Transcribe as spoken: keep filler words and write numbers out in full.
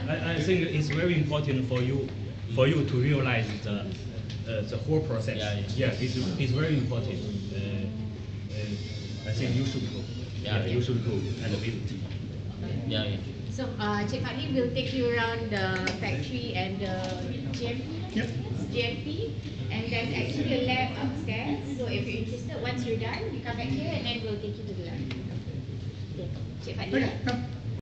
I, I think it's very important for you for you to realize the uh, the whole process. Yeah, yeah. yeah it's, it's very important. Uh, uh, I think you should go. Yeah, Yeah, yeah. you should go and visit. Yeah, yeah. So, uh, Cik Fadli will take you around the factory and the G M P, Yep. G M P, and there's actually a lab upstairs. So, if you're interested, once you're done, you come back here and then we'll take you to the lab. Okay, Cik Fadli. Okay.